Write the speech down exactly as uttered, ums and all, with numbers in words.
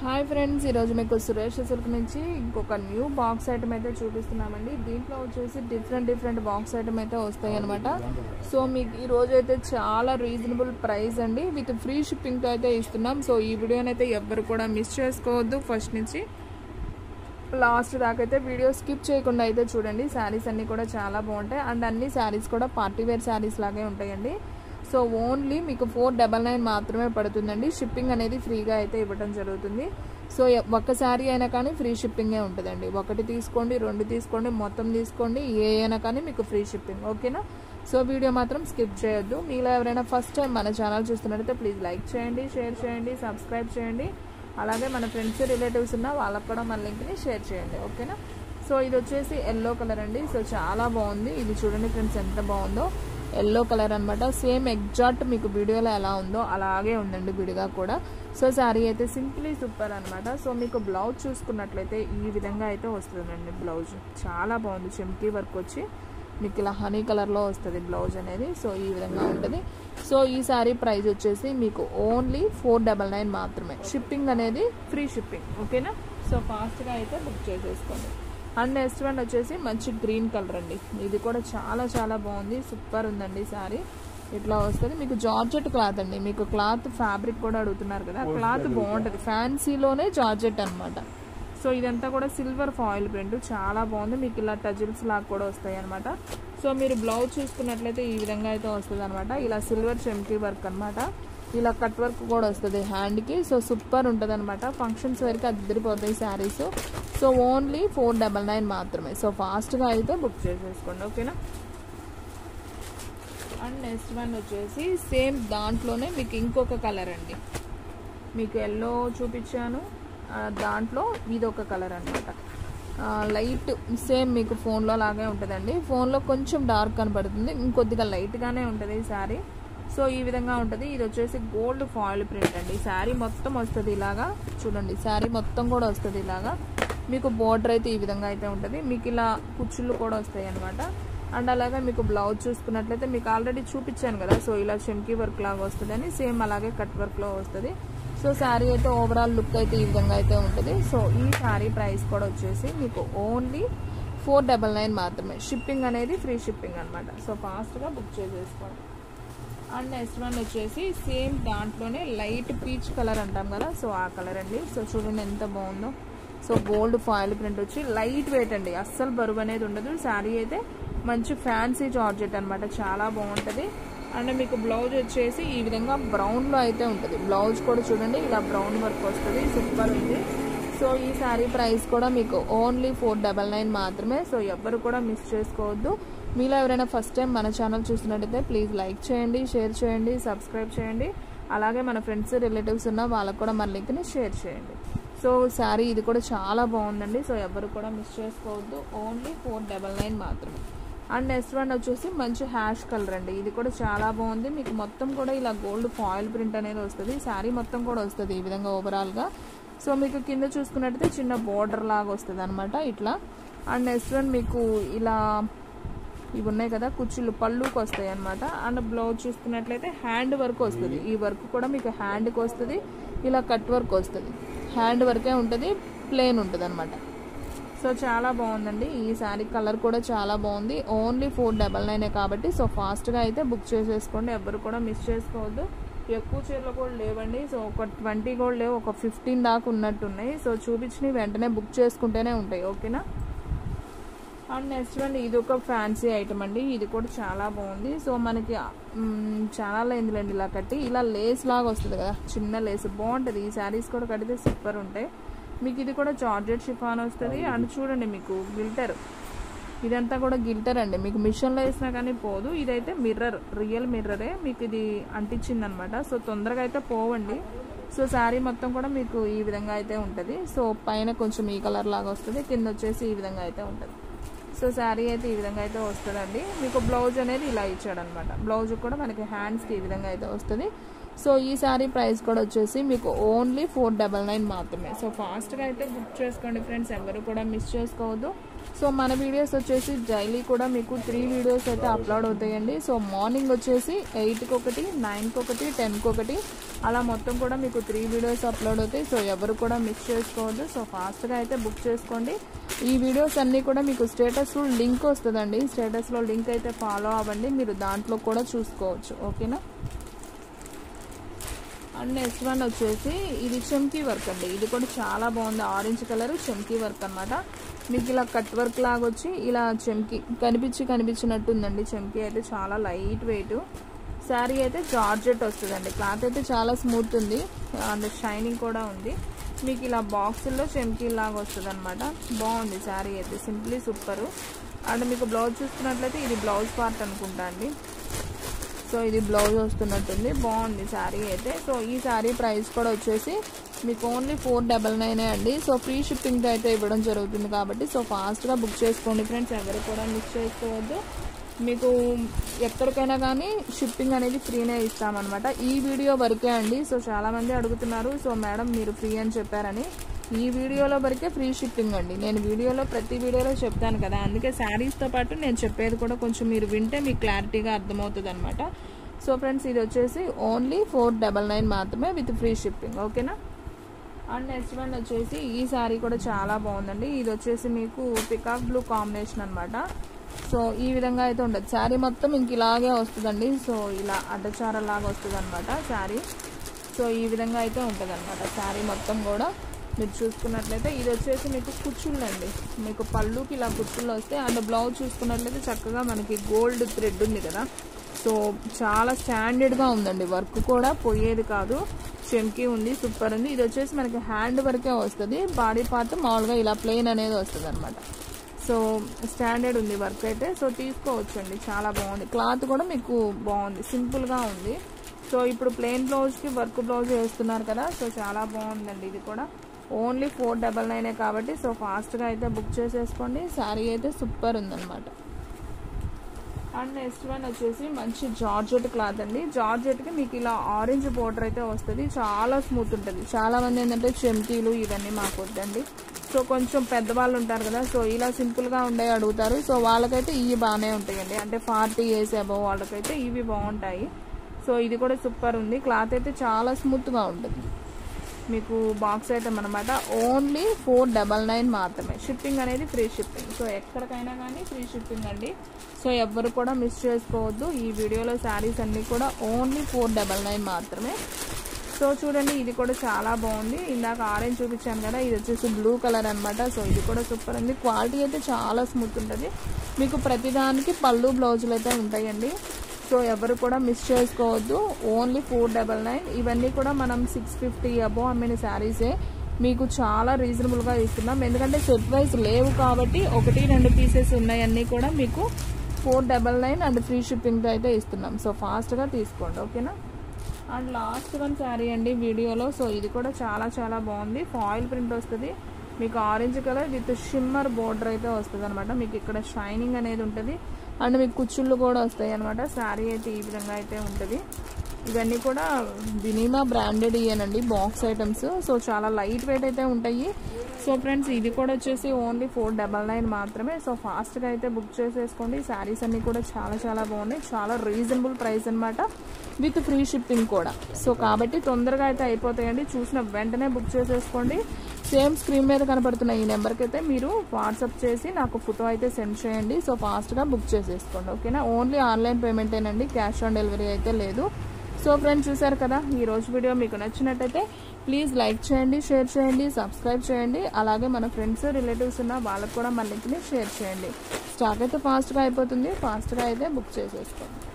Hi friends, ఈరోజు మీకు Suresh silk నుంచి ఇంకొక న్యూ బాక్స్ ఐటమ్ అయితే చూపిస్తున్నామండి. దీంట్లో వచ్చేసి డిఫరెంట్ డిఫరెంట్ బాక్స్ ఐటమ్ అయితే వస్తాయి అనమాట. సో మీకు ఈరోజు అయితే చాలా రీజనబుల్ ప్రైస్ అండి, విత్ ఫ్రీ షిప్పింగ్తో అయితే ఇస్తున్నాం. సో ఈ వీడియోని అయితే ఎవ్వరు కూడా మిస్ చేసుకోవద్దు. ఫస్ట్ నుంచి లాస్ట్ దాకా అయితే వీడియో స్కిప్ చేయకుండా అయితే చూడండి. శారీస్ అన్నీ కూడా చాలా బాగుంటాయి అండ్ అన్ని శారీస్ కూడా పార్టీ వేర్ శారీస్ లాగే ఉంటాయండి. సో ఓన్లీ మీకు ఫోర్ డబల్ నైన్ మాత్రమే పడుతుందండి. షిప్పింగ్ అనేది ఫ్రీగా అయితే ఇవ్వడం జరుగుతుంది. సో ఒక్క శారీ అయినా కానీ ఫ్రీ షిప్పింగే ఉంటుందండి. ఒకటి తీసుకోండి, రెండు తీసుకోండి, మొత్తం తీసుకోండి, ఏ అయినా కానీ మీకు ఫ్రీ షిప్పింగ్. ఓకేనా? సో వీడియో మాత్రం స్కిప్ చేయొద్దు. మీలో ఎవరైనా ఫస్ట్ టైం మన ఛానల్ చూస్తున్నట్టయితే ప్లీజ్ లైక్ చేయండి, షేర్ చేయండి, సబ్స్క్రైబ్ చేయండి. అలాగే మన ఫ్రెండ్స్ రిలేటివ్స్ ఉన్న వాళ్ళకు కూడా మన లింక్ని షేర్ చేయండి. ఓకేనా? సో ఇది వచ్చేసి ఎల్లో కలర్ అండి. సో చాలా బాగుంది. ఇది చూడండి ఫ్రెండ్స్, ఎంత బాగుందో. ఎల్లో కలర్ అనమాట. సేమ్ ఎగ్జాక్ట్ మీకు వీడియోలో ఎలా ఉందో అలాగే ఉందండి విడిగా కూడా. సో శారీ అయితే సింప్లీ సూపర్ అనమాట. సో మీకు బ్లౌజ్ చూసుకున్నట్లయితే ఈ విధంగా అయితే వస్తుందండి. బ్లౌజ్ చాలా బాగుంది. చెమ్కీ వర్క్ వచ్చి మీకు ఇలా హనీ కలర్లో వస్తుంది బ్లౌజ్ అనేది. సో ఈ విధంగా ఉంటుంది. సో ఈ శారీ ప్రైస్ వచ్చేసి మీకు ఓన్లీ ఫోర్ డబల్ నైన్ మాత్రమే. షిప్పింగ్ అనేది ఫ్రీ షిప్పింగ్. ఓకేనా? సో ఫాస్ట్గా అయితే బుక్ చేసేసుకోండి. అండ్ నెక్స్ట్ వన్ వచ్చేసి మంచి గ్రీన్ కలర్ అండి. ఇది కూడా చాలా చాలా బాగుంది. సూపర్ ఉందండి శారీ. ఇట్లా వస్తుంది. మీకు జార్జెట్ క్లాత్ అండి. మీకు క్లాత్ ఫ్యాబ్రిక్ కూడా అడుగుతున్నారు కదా, క్లాత్ బాగుంటుంది. ఫ్యాన్సీలోనే జార్జెట్ అనమాట. సో ఇదంతా కూడా సిల్వర్ ఫాయిల్ ప్రింట్ చాలా బాగుంది. మీకు ఇలా టజిల్స్ లాగా కూడా వస్తాయి అనమాట. సో మీరు బ్లౌజ్ చూసుకున్నట్లయితే ఈ విధంగా అయితే వస్తుంది అనమాట. ఇలా సిల్వర్ చెమ్కీ వర్క్ అనమాట. ఇలా కట్ వర్క్ కూడా వస్తుంది హ్యాండ్కి. సో సూపర్ ఉంటుంది అనమాట. ఫంక్షన్స్ వరకు అద్దరిపోతాయి saris. So only four double nine మాత్రమే. సో ఫాస్ట్గా అయితే బుక్ చేసేసుకోండి. ఓకేనా? అండ్ నెక్స్ట్ వన్ వచ్చేసి సేమ్ దాంట్లోనే మీకు ఇంకొక కలర్ అండి. మీకు ఎల్లో చూపించాను, దాంట్లో ఇది ఒక కలర్ అనమాట. లైట్ సేమ్ మీకు ఫోన్లో లాగే ఉంటుందండి. ఫోన్లో కొంచెం డార్క్ కనపడుతుంది, ఇంకొద్దిగా లైట్గానే ఉంటుంది ఈ శారీ. సో ఈ విధంగా ఉంటుంది. ఇది వచ్చేసి గోల్డ్ ఫాయిల్ ప్రింట్ అండి. శారీ మొత్తం వస్తుంది ఇలాగా. చూడండి, శారీ మొత్తం కూడా వస్తుంది ఇలాగా. మీకు బోర్డర్ అయితే ఈ విధంగా అయితే ఉంటుంది. మీకు ఇలా కుచ్చుళ్ళు కూడా వస్తాయి అనమాట. అండ్ అలాగే మీకు బ్లౌజ్ చూసుకున్నట్లయితే మీకు ఆల్రెడీ చూపించాను కదా. సో ఇలా చెమ్కీ వర్క్ లాగా వస్తుంది అని, సేమ్ అలాగే కట్ వర్క్లో వస్తుంది. సో శారీ అయితే ఓవరాల్ లుక్ అయితే ఈ విధంగా అయితే ఉంటుంది. సో ఈ శారీ ప్రైస్ కూడా వచ్చేసి మీకు ఓన్లీ ఫోర్ డబల్ నైన్ మాత్రమే. షిప్పింగ్ అనేది ఫ్రీ షిప్పింగ్ అనమాట. సో ఫాస్ట్గా బుక్ చేసేసుకోండి. అండ్ నెక్స్ట్ వన్ వచ్చేసి సేమ్ దాంట్లోనే లైట్ పీచ్ కలర్ అంటాం కదా. సో ఆ కలర్ అండి. సో చూడండి ఎంత బాగుందో. సో గోల్డ్ ఫాయిల్ ప్రింట్ వచ్చి లైట్ వెయిట్ అండి, అస్సలు బరువు అనేది ఉండదు. శారీ అయితే మంచి ఫ్యాన్సీ జార్జెట్ అనమాట. చాలా బాగుంటుంది. అండ్ మీకు బ్లౌజ్ వచ్చేసి ఈ విధంగా బ్రౌన్లో అయితే ఉంటుంది. బ్లౌజ్ కూడా చూడండి ఇలా బ్రౌన్ వర్క్ వస్తుంది. సూపర్ ఉంది. సో ఈ శారీ ప్రైస్ కూడా మీకు ఓన్లీ ఫోర్ డబల్ నైన్ మాత్రమే. సో ఎవ్వరు కూడా మిస్ చేసుకోవద్దు. మీలో ఎవరైనా ఫస్ట్ టైం మన ఛానల్ చూస్తున్నట్టయితే ప్లీజ్ లైక్ చేయండి, షేర్ చేయండి, సబ్స్క్రైబ్ చేయండి. అలాగే మన ఫ్రెండ్స్ రిలేటివ్స్ ఉన్న వాళ్ళకు కూడా మన లింక్ని షేర్ చేయండి. సో శారీ ఇది కూడా చాలా బాగుందండి. సో ఎవరు కూడా మిస్ చేసుకోవద్దు. ఓన్లీ ఫోర్ డబల్ నైన్ మాత్రమే. అండ్ నెక్స్ట్ వన్ వచ్చేసి మంచి హ్యాష్ కలర్ అండి. ఇది కూడా చాలా బాగుంది. మీకు మొత్తం కూడా ఇలా గోల్డ్ ఫాయిల్ ప్రింట్ అనేది వస్తుంది. శారీ మొత్తం కూడా వస్తుంది ఈ విధంగా ఓవరాల్గా. సో మీకు కింద చూసుకున్నట్టయితే చిన్న బోర్డర్ లాగా వస్తుంది అనమాట ఇట్లా. అండ్ నెక్స్ట్ వన్ మీకు ఇలా ఇవి ఉన్నాయి కదా కుచ్చులు, పళ్ళుకి వస్తాయి అనమాట. అండ్ బ్లౌజ్ చూసుకున్నట్లయితే హ్యాండ్ వర్క్ వస్తుంది. ఈ వర్క్ కూడా మీకు హ్యాండ్కి వస్తుంది. ఇలా కట్ వర్క్ వస్తుంది. హ్యాండ్ వర్కే ఉంటుంది, ప్లెయిన్ ఉంటుంది అనమాట. సో చాలా బాగుందండి. ఈ శారీ కలర్ కూడా చాలా బాగుంది. ఓన్లీ ఫోర్ డబల్ నైనే కాబట్టి సో ఫాస్ట్గా అయితే బుక్ చేసేసుకోండి. ఎవరు కూడా మిస్ చేసుకోవద్దు. ఎక్కువ చీరలు కూడా లేవండి. సో ఒక ట్వంటీ కూడా లేవు, ఒక ఫిఫ్టీన్ దాకా ఉన్నట్టున్నాయి. సో చూపించినవి వెంటనే బుక్ చేసుకుంటేనే ఉంటాయి. ఓకేనా? అండ్ నెక్స్ట్ వన్ ఇది ఒక ఫ్యాన్సీ ఐటమ్ అండి. ఇది కూడా చాలా బాగుంది. సో మనకి చాలా అయిందిలేండి ఇలా కట్టి. ఇలా లేస్ లాగా వస్తుంది కదా, చిన్న లేస్ బాగుంటుంది. ఈ శారీస్ కూడా కడితే సూపర్ ఉంటాయి. మీకు ఇది కూడా జార్జెట్ షిఫాన్ వస్తుంది. అండ్ చూడండి మీకు గిల్టర్, ఇదంతా కూడా గిల్టర్ అండి. మీకు మిషన్లో వేసినా కానీ పోదు. ఇదైతే మిర్రర్, రియల్ మిర్రరే మీకు ఇది అంటించింది అనమాట. సో తొందరగా అయితే పోవండి. సో శారీ మొత్తం కూడా మీకు ఈ విధంగా అయితే ఉంటుంది. సో పైన కొంచెం ఈ కలర్ లాగా వస్తుంది, కింద వచ్చేసి ఈ విధంగా అయితే ఉంటుంది. సో శారీ అయితే ఈ విధంగా అయితే వస్తుందండి. మీకు బ్లౌజ్ అనేది ఇలా ఇచ్చాడనమాట. బ్లౌజ్ కూడా మనకి హ్యాండ్స్కి ఈ విధంగా అయితే వస్తుంది. సో ఈ శారీ ప్రైస్ కూడా వచ్చేసి మీకు ఓన్లీ ఫోర్ డబల్ నైన్ మాత్రమే. సో ఫాస్ట్గా అయితే బుక్ చేసుకోండి ఫ్రెండ్స్. ఎవరు కూడా మిస్ చేసుకోవద్దు. సో మన వీడియోస్ వచ్చేసి డైలీ కూడా మీకు త్రీ వీడియోస్ అయితే అప్లోడ్ అవుతాయండి. సో మార్నింగ్ వచ్చేసి ఎయిట్కి ఒకటి, నైన్కి ఒకటి, టెన్కి ఒకటి, అలా మొత్తం కూడా మీకు త్రీ వీడియోస్ అప్లోడ్ అవుతాయి. సో ఎవరు కూడా మిస్ చేసుకోవద్దు. సో ఫాస్ట్గా అయితే బుక్ చేసుకోండి. ఈ వీడియోస్ అన్నీ కూడా మీకు స్టేటస్లో లింక్ వస్తుందండి. స్టేటస్లో లింక్ అయితే ఫాలో అవ్వండి, మీరు దాంట్లో కూడా చూసుకోవచ్చు. ఓకేనా. అండ్ నెక్స్ట్ వన్ వచ్చేసి ఇది చెమ్కీ వర్క్ అండి. ఇది కూడా చాలా బాగుంది. ఆరెంజ్ కలర్ చెమ్కీ వర్క్ అనమాట. మీకు ఇలా కట్ వర్క్ లాగా వచ్చి ఇలా చెమ్కీ కనిపించి కనిపించినట్టు ఉందండి. చెమ్కీ అయితే చాలా లైట్ వెయిట్. శారీ అయితే జార్జెట్ వస్తుందండి. క్లాత్ అయితే చాలా స్మూత్ ఉంది అండ్ షైనింగ్ కూడా ఉంది. మీకు ఇలా బాక్సుల్లో చెమ్కీ లాగా వస్తుంది అనమాట. బాగుంది శారీ అయితే, సింప్లీ సూపరు. అండ్ మీకు బ్లౌజ్ చూసుకున్నట్లయితే ఇది బ్లౌజ్ పార్ట్ అనుకుంటా అండి. సో ఇది బ్లౌజ్ వస్తున్నట్టుంది. బాగుంది శారీ అయితే. సో ఈ శారీ ప్రైస్ కూడా వచ్చేసి మీకు ఓన్లీ ఫోర్ డబల్ నైనే అండి. సో ఫ్రీ షిప్పింగ్ అయితే ఇవ్వడం జరుగుతుంది కాబట్టి సో ఫాస్ట్గా బుక్ చేసుకోండి ఫ్రెండ్స్. ఎవరు కూడా మిస్ చేసుకోవద్దు. మీకు ఎక్కడికైనా కానీ షిప్పింగ్ అనేది ఫ్రీనే ఇస్తామన్నమాట. ఈ వీడియో వరకే అండి. సో చాలామంది అడుగుతున్నారు, సో మేడం మీరు ఫ్రీ అని చెప్పారని. ఈ వీడియోలో వరకే ఫ్రీ షిప్పింగ్ అండి. నేను వీడియోలో ప్రతి వీడియోలో చెప్తాను కదా, అందుకే శారీస్తో పాటు నేను చెప్పేది కూడా కొంచెం మీరు వింటే మీకు క్లారిటీగా అర్థమవుతుంది అనమాట. సో ఫ్రెండ్స్ ఇది వచ్చేసి ఓన్లీ ఫోర్ డబల్ నైన్ మాత్రమే విత్ ఫ్రీ షిప్పింగ్. ఓకేనా. అండ్ నెక్స్ట్ వన్ వచ్చేసి ఈ శారీ కూడా చాలా బాగుందండి. ఇది వచ్చేసి మీకు పికాక్ బ్లూ కాంబినేషన్ అనమాట. సో ఈ విధంగా అయితే ఉండదు. శారీ మొత్తం ఇంక ఇలాగే వస్తుందండి. సో ఇలా అడ్డచారలాగా వస్తుంది అనమాట శారీ. సో ఈ విధంగా అయితే ఉంటుంది అనమాట శారీ మొత్తం కూడా. మీరు చూసుకున్నట్లయితే ఇది వచ్చేసి మీకు కుచ్చుళ్ళు అండి. మీకు పళ్ళుకి ఇలా కుచ్చుళ్ళు వస్తాయి. అండ్ బ్లౌజ్ చూసుకున్నట్లయితే చక్కగా మనకి గోల్డ్ థ్రెడ్ ఉంది కదా. సో చాలా స్టాండర్డ్గా ఉందండి. వర్క్ కూడా పోయేది కాదు. చెమ్కీ ఉంది, సూపర్ ఉంది. ఇది వచ్చేసి మనకి హ్యాండ్ వరకే వస్తుంది. బాడీ పార్ట్ మామూలుగా ఇలా ప్లెయిన్ అనేది వస్తుంది అనమాట. సో స్టాండర్డ్ ఉంది వర్క్ అయితే. సో తీసుకోవచ్చు అండి, చాలా బాగుంది. క్లాత్ కూడా మీకు బాగుంది, సింపుల్గా ఉంది. సో ఇప్పుడు ప్లెయిన్ బ్లౌజ్కి వర్క్ బ్లౌజ్ వేస్తున్నారు కదా. సో చాలా బాగుందండి. ఇది కూడా ఓన్లీ ఫోర్ డబల్ నైనే కాబట్టి సో ఫాస్ట్గా అయితే బుక్ చేసేసుకోండి. శారీ అయితే సూపర్ ఉందన్నమాట. అండ్ నెక్స్ట్ వన్ వచ్చేసి మంచి జార్జెట్ క్లాత్ అండి. జార్జెట్కి మీకు ఇలా ఆరెంజ్ బోర్డర్ అయితే వస్తుంది. చాలా స్మూత్ ఉంటుంది. చాలా మంది ఏంటంటే చెమ్కీలు ఇవన్నీ మాకు వద్దండి. సో కొంచెం పెద్దవాళ్ళు ఉంటారు కదా, సో ఇలా సింపుల్గా ఉండే అడుగుతారు. సో వాళ్ళకైతే ఇవి బాగానే ఉంటాయండి. అంటే ఫార్టీ ఇయర్స్ అబవ్ వాళ్ళకైతే ఇవి బాగుంటాయి. సో ఇది కూడా సూపర్ ఉంది. క్లాత్ అయితే చాలా స్మూత్గా ఉంటుంది. మీకు బాక్స్ ఐటమ్ అనమాట. ఓన్లీ ఫోర్ డబల్ నైన్ మాత్రమే. షిప్పింగ్ అనేది ఫ్రీ షిప్పింగ్. సో ఎక్కడికైనా కానీ ఫ్రీ షిప్పింగ్ అండి. సో ఎవ్వరు కూడా మిస్ చేసుకోవద్దు. ఈ వీడియోలో శారీస్ అన్నీ కూడా ఓన్లీ ఫోర్ డబల్ నైన్ మాత్రమే. సో చూడండి ఇది కూడా చాలా బాగుంది. ఇందాక ఆరెంజ్ చూపించాను కదా, ఇది వచ్చేసి బ్లూ కలర్ అనమాట. సో ఇది కూడా సూపర్ ఉంది. క్వాలిటీ అయితే చాలా స్మూత్ ఉంటుంది. మీకు ప్రతిదానికి పళ్ళు బ్లౌజులు అయితే ఉంటాయండి. సో ఎవరు కూడా మిస్ చేసుకోవద్దు. Only four double nine. ఇవన్నీ కూడా మనం సిక్స్ ఫిఫ్టీ అబో అమ్మిన శారీసే. మీకు చాలా రీజనబుల్గా ఇస్తున్నాం. ఎందుకంటే సెట్ వైజ్ లేవు కాబట్టి ఒకటి రెండు పీసెస్ ఉన్నాయన్నీ కూడా మీకు four double nine and free షిప్పింగ్తో అయితే ఇస్తున్నాం. సో ఫాస్ట్గా తీసుకోండి. ఓకేనా. అండ్ లాస్ట్ వన్ శారీ అండి వీడియోలో. సో ఇది కూడా చాలా చాలా బాగుంది. ఫాయిల్ ప్రింట్ వస్తుంది. మీకు orange colour with shimmer border అయితే వస్తుంది అనమాట. మీకు ఇక్కడ షైనింగ్ అనేది ఉంటుంది. అండ్ మీకు కుచ్చుళ్ళు కూడా వస్తాయి అనమాట. శారీ అయితే ఈ విధంగా అయితే ఉంటుంది. ఇవన్నీ కూడా వినిమా బ్రాండెడ్ ఇయ్యానండి బాక్స్ ఐటమ్స్. సో చాలా లైట్ వెయిట్ అయితే ఉంటాయి. సో ఫ్రెండ్స్ ఇది కూడా వచ్చేసి ఓన్లీ ఫోర్ డబల్ నైన్ మాత్రమే. సో ఫాస్ట్గా అయితే బుక్ చేసేసుకోండి. శారీస్ అన్నీ కూడా చాలా చాలా బాగున్నాయి. చాలా రీజనబుల్ ప్రైస్ అనమాట, విత్ ఫ్రీ షిప్పింగ్ కూడా. సో కాబట్టి తొందరగా అయితే అయిపోతాయండి. చూసిన వెంటనే బుక్ చేసేసుకోండి. సేమ్ స్క్రీన్ మీద కనపడుతున్న ఈ నెంబర్కి అయితే మీరు వాట్సాప్ చేసి నాకు ఫోటో అయితే సెండ్ చేయండి. సో ఫాస్ట్గా బుక్ చేసేసుకోండి. ఓకేనా. ఓన్లీ ఆన్లైన్ పేమెంటేనండి, క్యాష్ ఆన్ డెలివరీ అయితే లేదు. సో ఫ్రెండ్స్ చూసారు కదా, ఈ రోజు వీడియో మీకు నచ్చినట్టయితే ప్లీజ్ లైక్ చేయండి, షేర్ చేయండి, సబ్స్క్రైబ్ చేయండి. అలాగే మన ఫ్రెండ్స్ రిలేటివ్స్ ఉన్న వాళ్ళకు కూడా మన లింక్ని షేర్ చేయండి. స్టాక్ అయితే ఫాస్ట్గా అయిపోతుంది. ఫాస్ట్గా అయితే బుక్ చేసేసుకోండి.